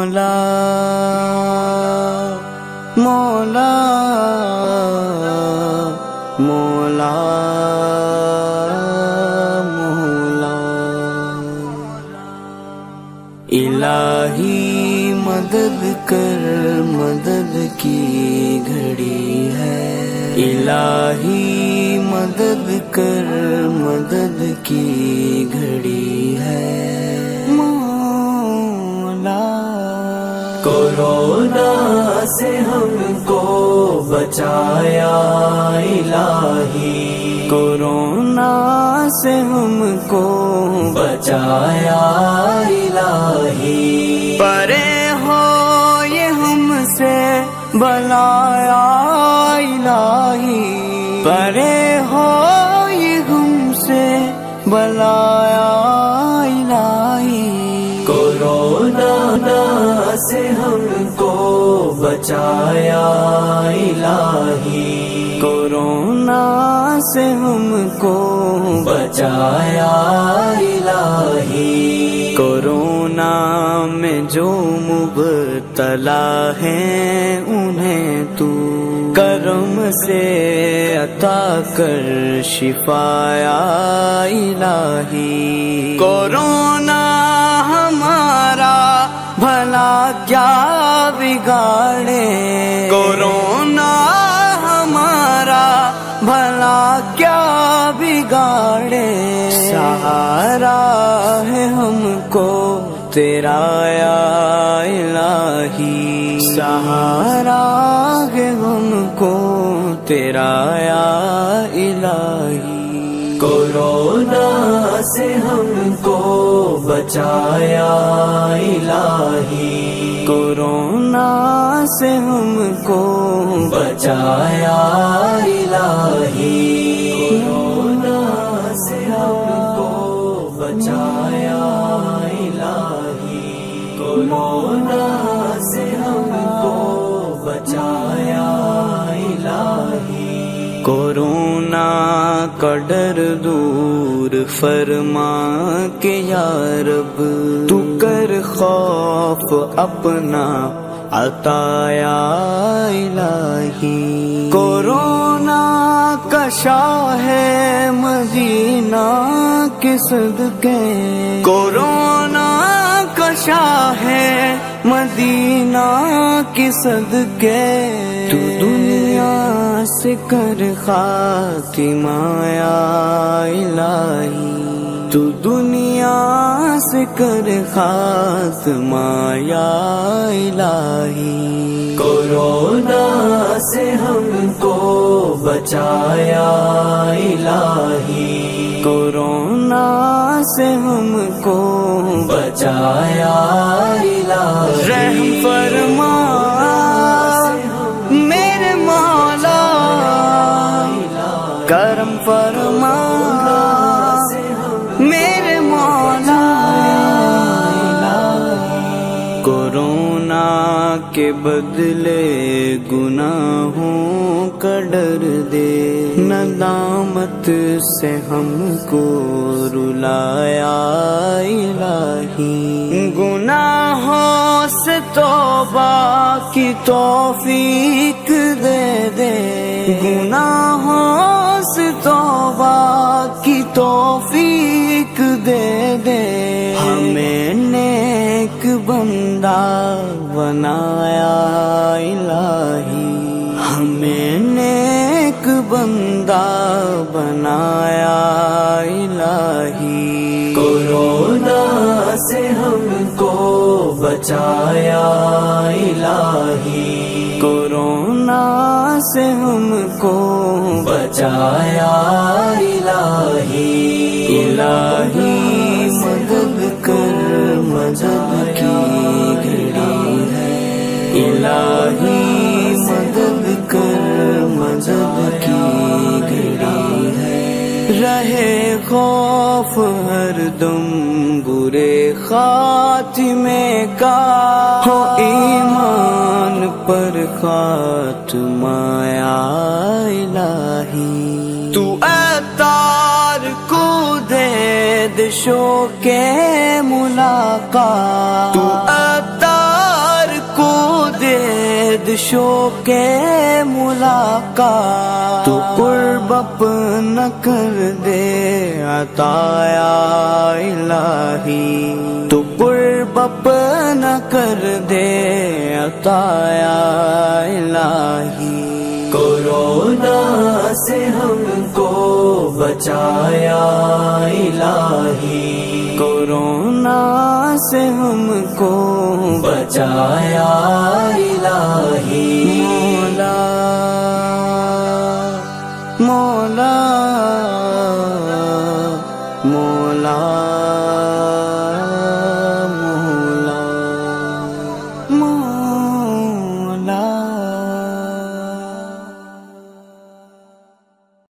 مولا مولا مولا مولا الہی مدد کر، مدد کی گھڑی ہے، الہی مدد کر، مدد کی گھڑی ہے مولا۔ کورونا سے ہم کو بچایا الہی، کورونا سے ہم کو بچایا الہی، پرے ہو یہ ہم سے بلایا الہی، پرے ہو یہ ہم سے بلایا الہی۔ کورونا سے ہم کو بچایا الہی، کورونا سے ہم کو بچایا الہی۔ کورونا میں جو مبتلا ہیں انہیں تو کرم سے عطا کر شفایا الہی۔ کورونا ہمارا بھلا کیا بگاڑے، کورونا ہمارا بھلا کیا بگاڑے، سہارا ہے ہم کو تیرا یا الہی، سہارا ہے ہم کو تیرا یا الہی۔ کورونا سے ہم کو بچایا الہی، کورونا سے ہم کو بچایا الہی، کورونا سے ہم کو بچایا الہی، کورونا سے ہم کو بچایا الہی۔ کورونا کا ڈر دور فرما کہ یا رب تو کر خوف اپنا عطا یا الہی۔ کورونا کا شاہ ہے مدینہ کے صدقے، کورونا کا شاہ ہے مدینہ کے صدقے، تو دنیا سے کر خاتمہ یا الہی، تو دنیا سے کر خاتمہ یا الہی۔ کورونا سے ہم کو بچایا الہی، کورونا سے ہم کو بچایا الہی۔ رحم فرما میرے مولا، کرم فرما میرے مولا، کورونا کے بدلے گناہوں کا ڈر دے، ندامت سے ہم کو رلایا الہی، گناہوں سے توبہ کی توفیق دے دے، گناہوں سے توبہ کی توفیق دے دے، ہمیں نیک بندہ بنایا الہی، ہمیں نیک بندہ بنایا الہی۔ کورونا سے ہم کو بچایا الہی، کورونا سے ہم کو بچایا الہی، الہی مدد کر، مدد کی گھڑی ہے، الہی مدد کر، مدد کی گھڑی ہے۔ رہے خوف ہر دم برے خاتمے کا، ہو ایمان پر خاتمہ یا الہی، تو عطار کو دے دشو کے ملاقات، تو عطار شوق ملاقات تو قرب اپنا کر دے عطا یا الہی تو قرب اپنا کر دے عطا یا الہی کورونا سے ہم کو بچایا الہی کورونا سے ہم کو بچایا الہی مولا مولا مولا